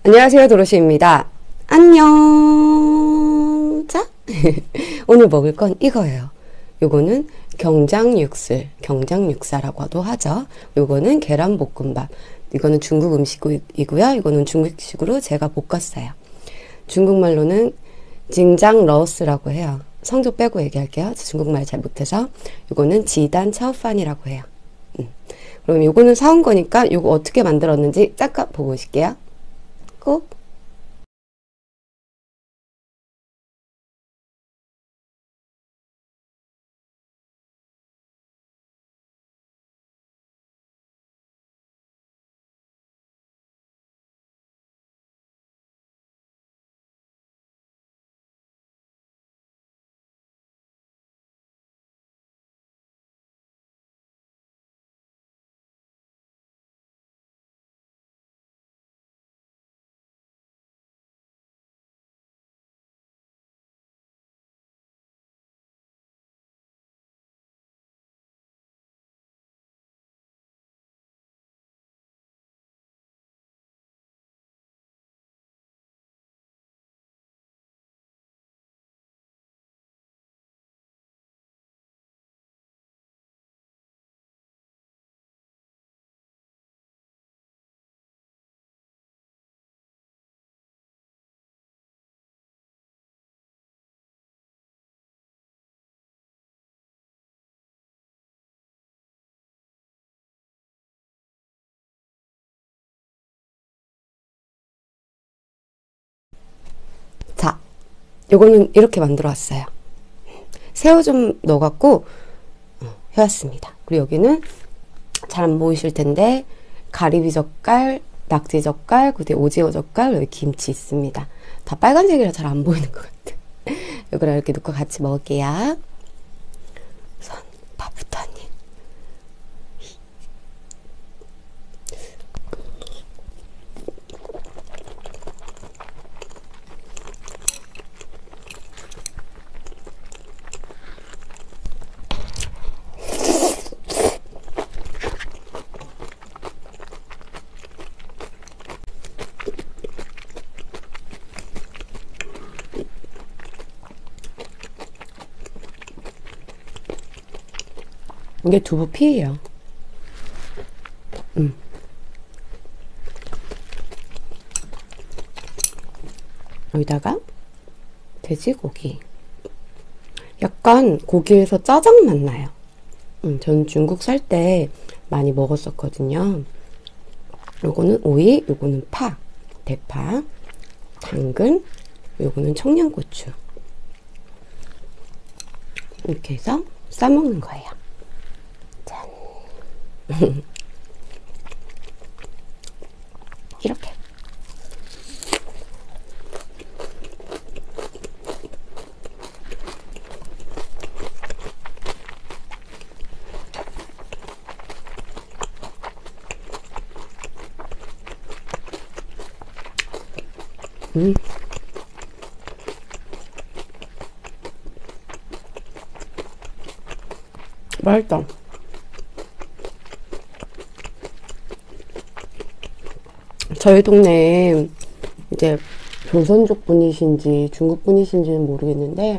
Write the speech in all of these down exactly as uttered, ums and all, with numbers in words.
안녕하세요, 도로시입니다. 안녕. 자, 오늘 먹을 건 이거예요. 요거는 경장육술, 경장육사라고도 하죠. 요거는 계란볶음밥. 이거는 중국 음식이고요. 이거는 중국식으로 제가 볶았어요. 중국말로는 징장러스라고 해요. 성조 빼고 얘기할게요. 중국말 잘 못해서. 요거는 지단 차오판이라고 해요. 음. 그럼 요거는 사온 거니까 요거 어떻게 만들었는지 잠깐 보고 오실게요. 꼭. 자, 요거는 이렇게 만들어 왔어요. 새우 좀 넣어갖고 어, 해왔습니다. 그리고 여기는 잘 안 보이실 텐데 가리비 젓갈, 낙지 젓갈, 그리고 오징어 젓갈, 여기 김치 있습니다. 다 빨간색이라 잘 안 보이는 것 같아. 이거랑 이렇게 넣고 같이 먹을게요. 우선 밥부터 한 입. 이게 두부피예요. 음. 여기다가 돼지고기. 약간 고기에서 짜장 맛 나요. 음, 전 중국 살 때 많이 먹었었거든요. 요거는 오이, 요거는 파, 대파, 당근, 요거는 청양고추. 이렇게 해서 싸먹는 거예요. 짠. 이렇게. 음. 맛있다. 저희 동네에 이제 조선족 분이신지 중국 분이신지는 모르겠는데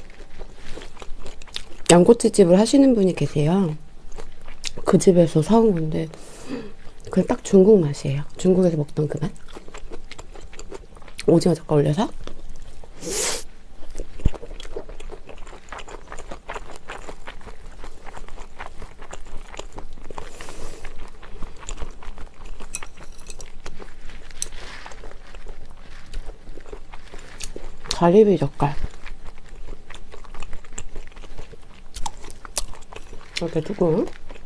양꼬치집을 하시는 분이 계세요. 그 집에서 사온 건데 그냥 딱 중국 맛이에요. 중국에서 먹던 그 맛. 오징어 젓갈 올려서 가리비 젓갈 이렇게 두고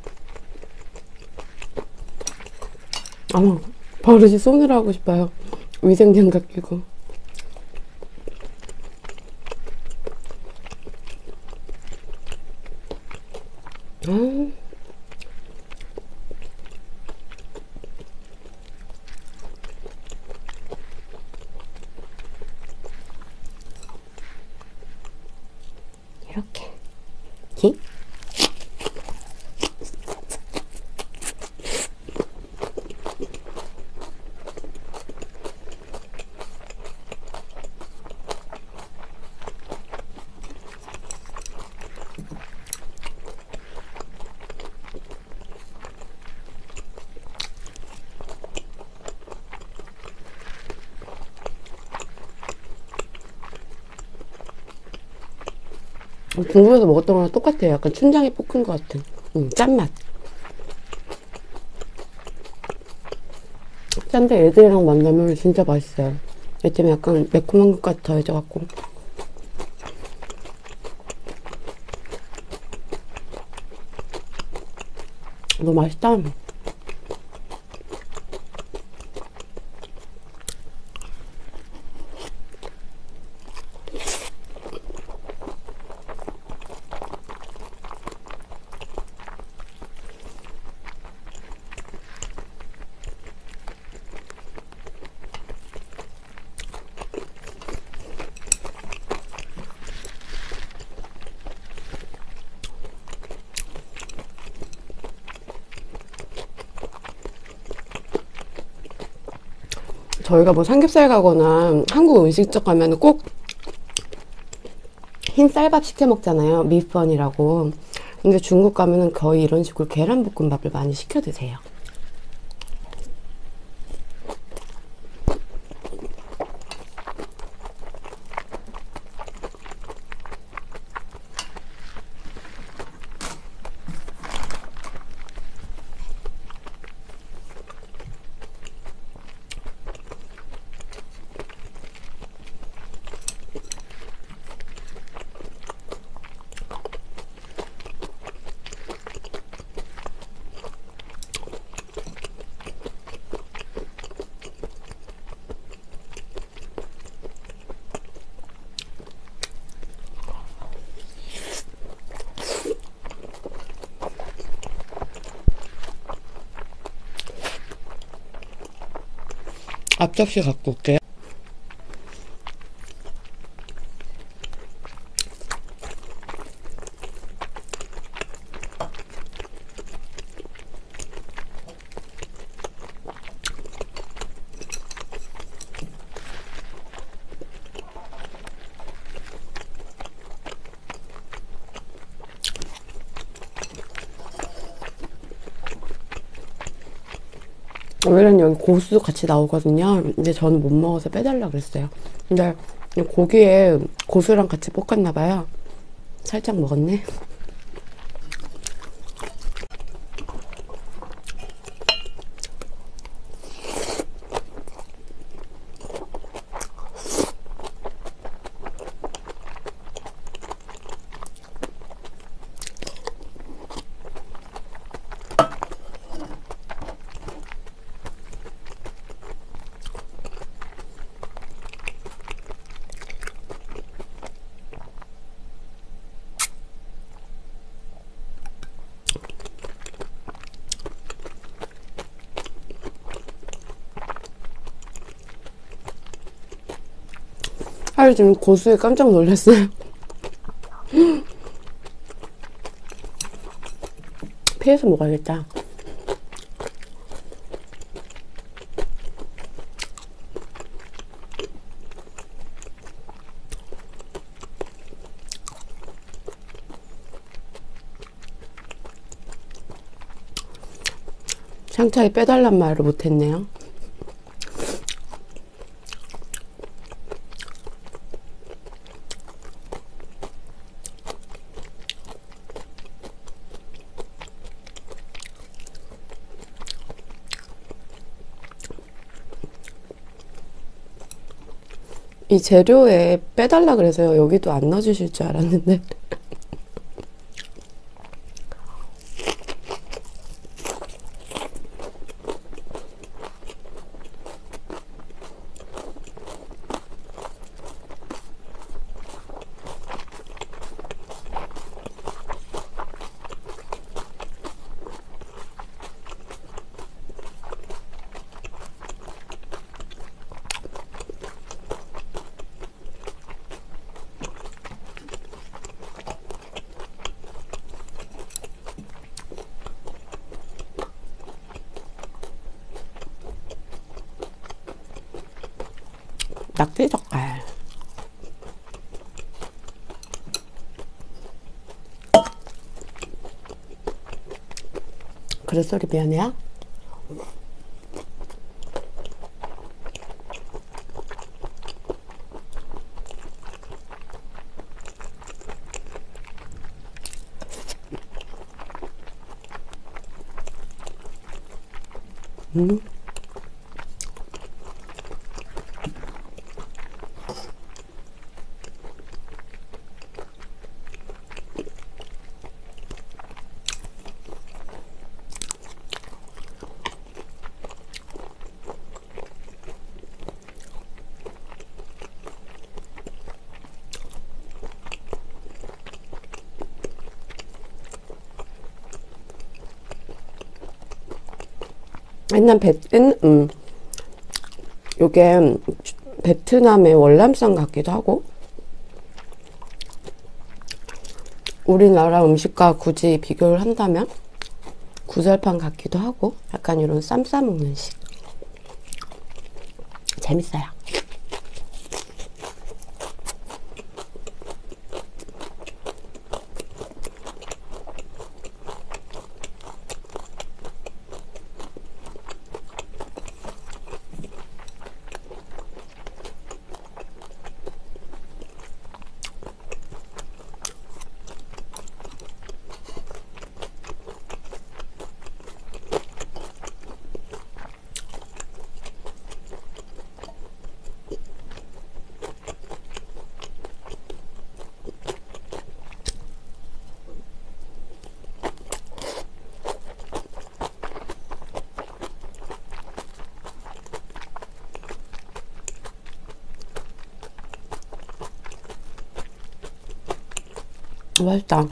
아마 버릇이 쏘느라 하고 싶어요. 위생장갑 끼고. 아. 이렇게 기 중국에서 먹었던 거랑 똑같아요. 약간 춘장에 볶은 것 같은 음, 짠맛. 짠데 애들이랑 만나면 진짜 맛있어요. 얘 때문에 약간 매콤한 것까지 더해져갖고 너무 맛있다. 저희가 뭐 삼겹살 가거나 한국 음식점 가면 꼭 흰 쌀밥 시켜 먹잖아요. 미펀이라고. 근데 중국 가면은 거의 이런 식으로 계란볶음밥을 많이 시켜 드세요. 앞접시 갖고 올게요. 원래는 여기 고수 같이 나오거든요. 근데 저는 못 먹어서 빼달라 그랬어요. 근데 고기에 고수랑 같이 볶았나봐요. 살짝 먹었네. 하루 지금 고수에 깜짝 놀랐어요. 피해서 먹어야겠다. 상차에 빼달란 말을 못했네요. 이 재료에 빼달라 그래서요. 여기도 안 넣어주실 줄 알았는데. 낙지 젓갈. 그릇 소리 미안해요. 음. 옛날 베트, 음, 요게 베트남의 월남쌈 같기도 하고, 우리나라 음식과 굳이 비교를 한다면 구절판 같기도 하고, 약간 이런 쌈 싸먹는 식. 재밌어요. 맛있다.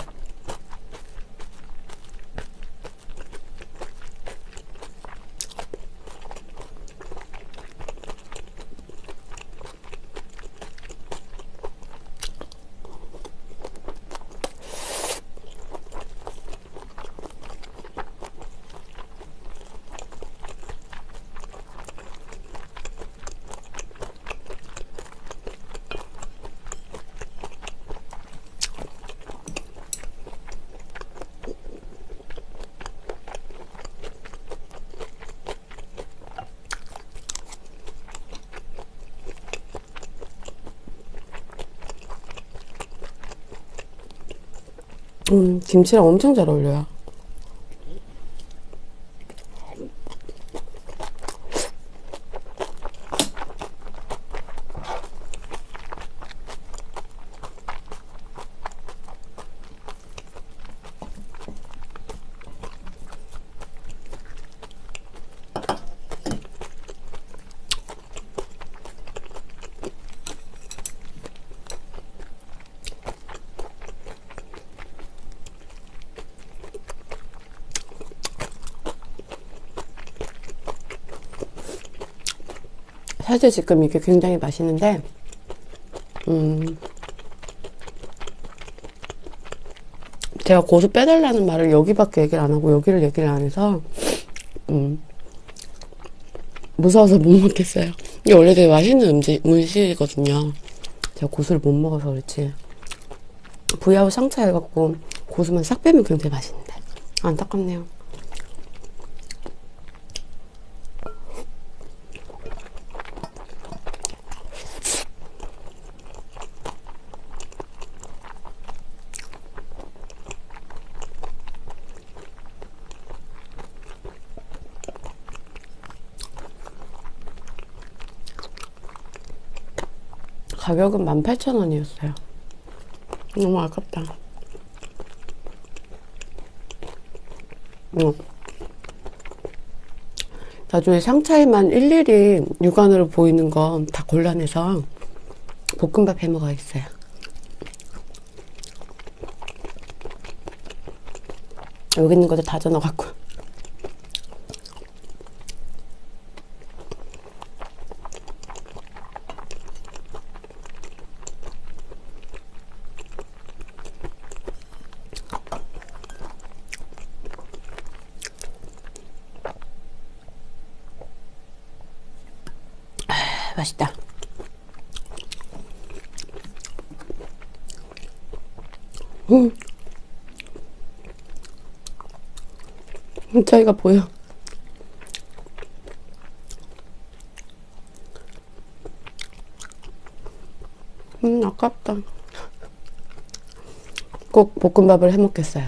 음, 김치랑 엄청 잘 어울려요. 사실 지금 이게 굉장히 맛있는데, 음, 제가 고수 빼달라는 말을 여기밖에 얘기를 안 하고 여기를 얘기를 안 해서, 음, 무서워서 못 먹겠어요. 이게 원래 되게 맛있는 음식, 음식이거든요. 제가 고수를 못 먹어서 그렇지. 부야우 상차 해갖고 고수만 싹 빼면 굉장히 맛있는데. 안타깝네요. 가격은 만 팔천 원이었어요. 너무 아깝다. 응. 나중에 상차에만 일일이 육안으로 보이는 건 다 곤란해서 볶음밥 해 먹어야겠어요. 여기 있는 것도 다 져넣어갖고. 아, 맛있다. 음. 차이가 보여. 음, 아깝다. 꼭 볶음밥을 해 먹겠어요.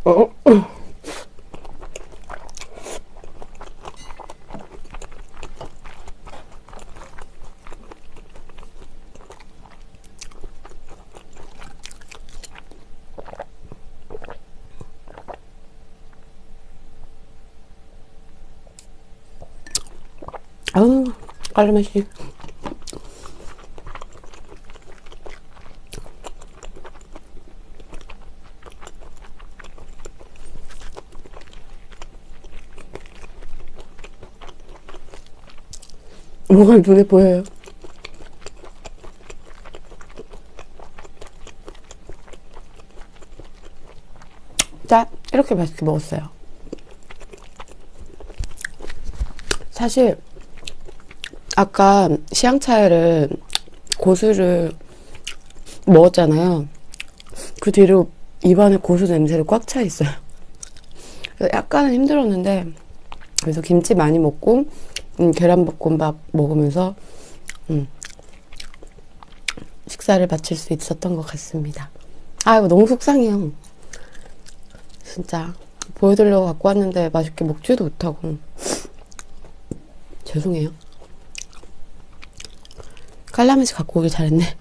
어? 아우, 깔라맛이. 뭐가 눈에 보여요. 자, 이렇게 맛있게 먹었어요. 사실 아까 시향차를 고수를 먹었잖아요. 그 뒤로 입안에 고수 냄새를 꽉 차 있어요. 약간은 힘들었는데, 그래서 김치 많이 먹고 음, 계란볶음밥 먹으면서 음, 식사를 마칠 수 있었던 것 같습니다. 아, 이거 너무 속상해요. 진짜 보여드리려고 갖고 왔는데 맛있게 먹지도 못하고 죄송해요. 깔라맛이 갖고 오길 잘했네.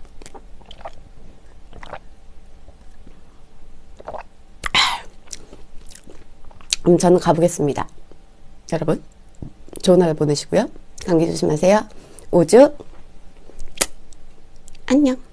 음, 저는 가보겠습니다. 여러분, 좋은 하루 보내시고요. 감기 조심하세요. 우주, 안녕.